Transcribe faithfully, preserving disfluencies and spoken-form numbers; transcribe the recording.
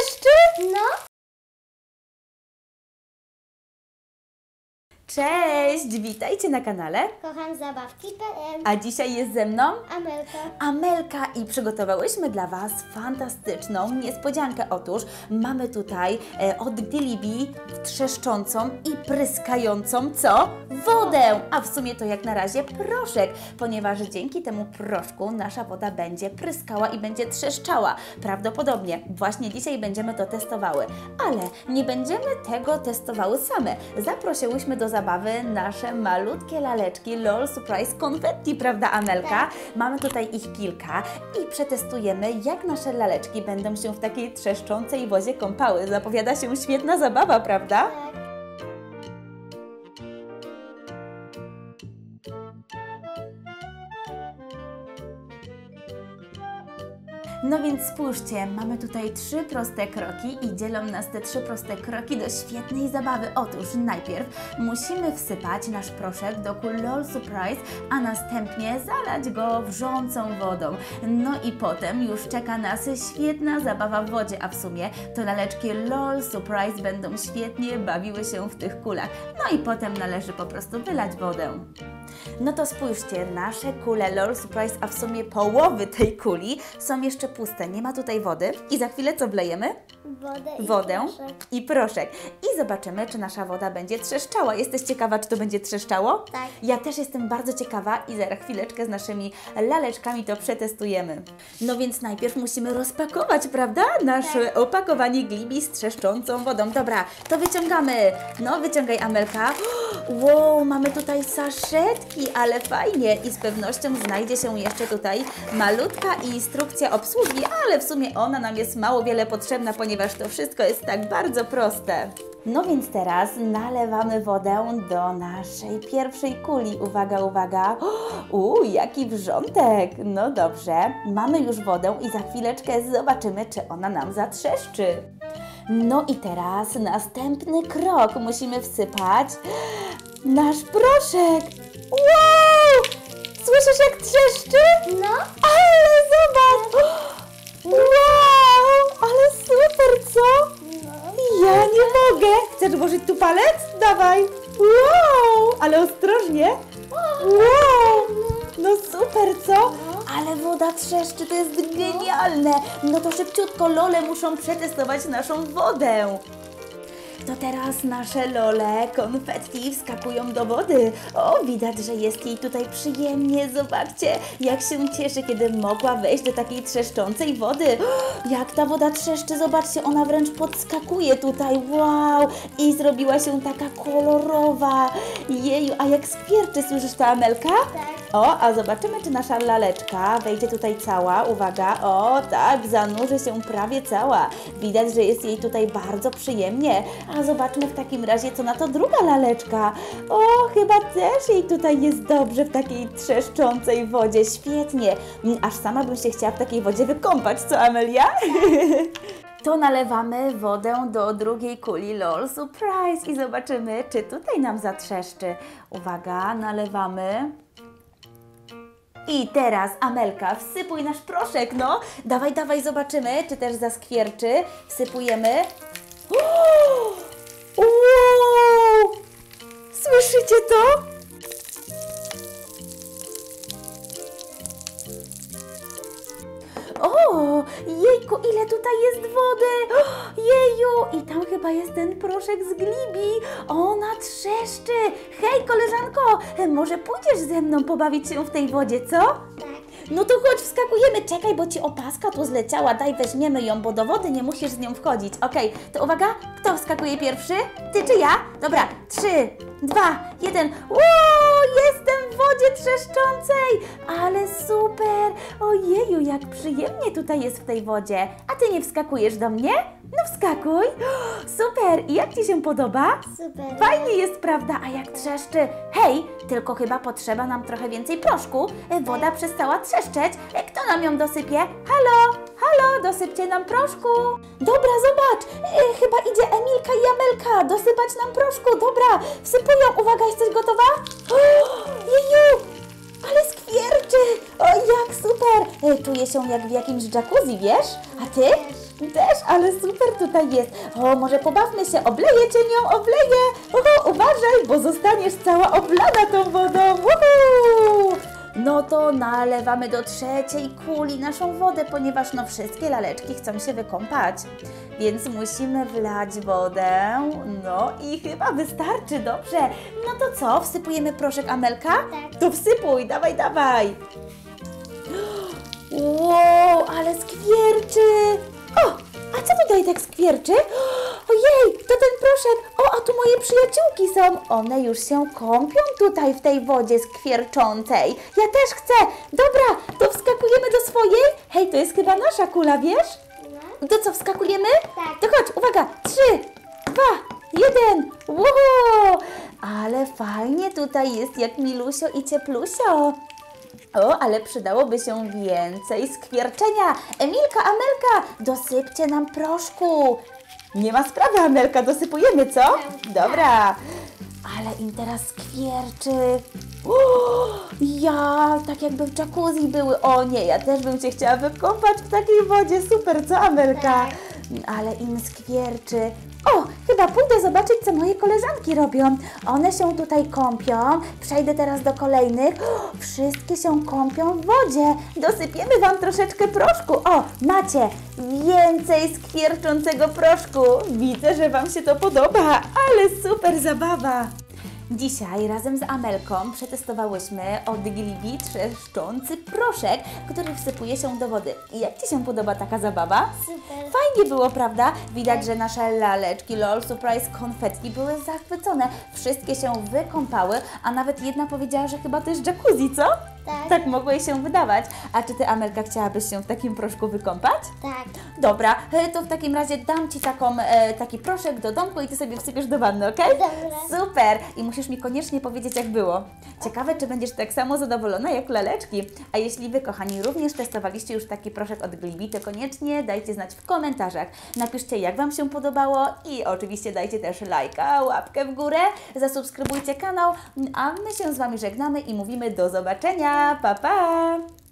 trzeszczy? No. Cześć, witajcie na kanale. Kocham zabawki kropka pe el. A dzisiaj jest ze mną Amelka. Amelka i przygotowałyśmy dla Was fantastyczną niespodziankę. Otóż mamy tutaj e, od Glibi trzeszczącą i pryskającą co? Wodę! A w sumie to jak na razie proszek, ponieważ dzięki temu proszku nasza woda będzie pryskała i będzie trzeszczała. Prawdopodobnie właśnie dzisiaj będziemy to testowały, ale nie będziemy tego testowały same. Zaprosiłyśmy do zabawy nasze malutkie laleczki LOL Surprise Confetti, prawda Amelka? Tak. Mamy tutaj ich kilka i przetestujemy, jak nasze laleczki będą się w takiej trzeszczącej wodzie kąpały. Zapowiada się świetna zabawa, prawda? Tak. No więc spójrzcie, mamy tutaj trzy proste kroki i dzielą nas te trzy proste kroki do świetnej zabawy. Otóż najpierw musimy wsypać nasz proszek do kul LOL Surprise, a następnie zalać go wrzącą wodą. No i potem już czeka nas świetna zabawa w wodzie, a w sumie to laleczki LOL Surprise będą świetnie bawiły się w tych kulach. No i potem należy po prostu wylać wodę. No to spójrzcie, nasze kule LOL Surprise, a w sumie połowy tej kuli są jeszcze puste, nie ma tutaj wody i za chwilę co wlejemy? Wodę i Wodę proszek. i proszek. I zobaczymy, czy nasza woda będzie trzeszczała. Jesteś ciekawa, czy to będzie trzeszczało? Tak. Ja też jestem bardzo ciekawa i za chwileczkę z naszymi laleczkami to przetestujemy. No więc najpierw musimy rozpakować, prawda? Nasze Tak. opakowanie Glibi z trzeszczącą wodą. Dobra, to wyciągamy. No, wyciągaj Amelka. Wow, mamy tutaj saszetki, ale fajnie i z pewnością znajdzie się jeszcze tutaj malutka instrukcja obsługi, ale w sumie ona nam jest mało wiele potrzebna, ponieważ to wszystko jest tak bardzo proste. No więc teraz nalewamy wodę do naszej pierwszej kuli. Uwaga, uwaga. Uuu, jaki wrzątek. No dobrze, mamy już wodę i za chwileczkę zobaczymy, czy ona nam zatrzeszczy. No i teraz następny krok. Musimy wsypać nasz proszek. Wow! Słyszysz, jak trzeszczy? No. Ale zobacz! Wow! Ale super, co? No. Ja nie mogę! Chcesz włożyć tu palec? Dawaj! Wow! Ale ostrożnie! Wow! No super, co? Ale woda trzeszczy, to jest genialne! No to szybciutko lole muszą przetestować naszą wodę. To teraz nasze lole konfetti wskakują do wody. O, widać, że jest jej tutaj przyjemnie. Zobaczcie, jak się cieszy, kiedy mogła wejść do takiej trzeszczącej wody. O, jak ta woda trzeszczy, zobaczcie, ona wręcz podskakuje tutaj. Wow! I zrobiła się taka kolorowa. Jeju, a jak skwierczy, słyszysz to, Amelka? Tak. O, a zobaczymy, czy nasza laleczka wejdzie tutaj cała. Uwaga, o tak, zanurzy się prawie cała. Widać, że jest jej tutaj bardzo przyjemnie. A zobaczmy w takim razie, co na to druga laleczka. O, chyba też jej tutaj jest dobrze w takiej trzeszczącej wodzie. Świetnie. Aż sama bym się chciała w takiej wodzie wykąpać, co Amelia? To nalewamy wodę do drugiej kuli LOL Surprise i zobaczymy, czy tutaj nam zatrzeszczy. Uwaga, nalewamy. I teraz, Amelka, wsypuj nasz proszek, no. Dawaj, dawaj, zobaczymy, czy też zaskwierczy. Wsypujemy. Wow! Słyszycie to? O, jejku, ile tutaj jest wody! O, jeju! I tam chyba jest ten proszek z Glibi. Ona trzeszczy! Hej, koleżanko, może pójdziesz ze mną pobawić się w tej wodzie, co? Tak. No to chodź, wskakujemy. Czekaj, bo Ci opaska tu zleciała. Daj, weźmiemy ją, bo do wody nie musisz z nią wchodzić. Okej, to uwaga, kto wskakuje pierwszy? Ty czy ja? Dobra, trzy, dwa, jeden. Wow, jestem w wodzie trzeszczącej! Ale super! Ojeju, jak przyjemnie tutaj jest w tej wodzie. A Ty nie wskakujesz do mnie? No wskakuj. Super! I jak Ci się podoba? Super. Fajnie jest, prawda? A jak trzeszczy? Hej, tylko chyba potrzeba nam trochę więcej proszku. Woda przestała trzeszczeć. Kto nam ją dosypie? Halo? Halo? Dosypcie nam proszku. Dobra, zobacz. E, chyba idzie Emilka i Amelka. Dosypać nam proszku. Dobra, wsypują. Uwaga, jesteś gotowa? O, jeju! Ale skwietnie. skwierczy! O, jak super! E, Czuję się jak w jakimś jacuzzi, wiesz? A ty? Też, ale super tutaj jest. O, może pobawmy się, obleję cię nią, obleję. Uhu, uważaj, bo zostaniesz cała oblana tą wodą. Uhu. No to nalewamy do trzeciej kuli naszą wodę, ponieważ no wszystkie laleczki chcą się wykąpać. Więc musimy wlać wodę. No i chyba wystarczy, dobrze. No to co, wsypujemy proszek, Amelka? Tak. To wsypuj, dawaj, dawaj. Wow, ale skwierczy! O, a co tutaj tak skwierczy? Ojej, to ten proszek! O, a tu moje przyjaciółki są! One już się kąpią tutaj w tej wodzie skwierczącej. Ja też chcę! Dobra, to wskakujemy do swojej? Hej, to jest chyba nasza kula, wiesz? No. To co, wskakujemy? Tak. To chodź, uwaga! Trzy, dwa, jeden! Wow! Ale fajnie tutaj jest, jak milusio i cieplusio. O, ale przydałoby się więcej skwierczenia. Emilka, Amelka, dosypcie nam proszku. Nie ma sprawy, Amelka, dosypujemy, co? Dobra. Ale im teraz skwierczy. O, ja, tak jakby w jacuzzi były. O nie, ja też bym się chciała wykąpać w takiej wodzie. Super, co, Amelka? Tak. Ale im skwierczy. O, chyba pójdę zobaczyć, co moje koleżanki robią. One się tutaj kąpią. Przejdę teraz do kolejnych. O, wszystkie się kąpią w wodzie. Dosypiemy Wam troszeczkę proszku. O, macie więcej skwierczącego proszku. Widzę, że Wam się to podoba, ale super zabawa. Dzisiaj razem z Amelką przetestowałyśmy od Glibi trzeszczący proszek, który wsypuje się do wody. I jak Ci się podoba taka zabawa? Super. Fajnie było, prawda? Widać, że nasze laleczki LOL Surprise konfetti były zachwycone. Wszystkie się wykąpały, a nawet jedna powiedziała, że chyba to jest jacuzzi, co? Tak. Tak mogło jej się wydawać. A czy Ty, Amelka, chciałabyś się w takim proszku wykąpać? Tak. Dobra, e, to w takim razie dam Ci taką, e, taki proszek do domku i Ty sobie wsypiesz do wanny, okej? Dobra. Super! I musisz mi koniecznie powiedzieć, jak było. Ciekawe, czy będziesz tak samo zadowolona jak laleczki. A jeśli Wy, kochani, również testowaliście już taki proszek od Glibi, to koniecznie dajcie znać w komentarzach. Napiszcie, jak Wam się podobało i oczywiście dajcie też lajka, łapkę w górę, zasubskrybujcie kanał, a my się z Wami żegnamy i mówimy do zobaczenia. Pa, pa!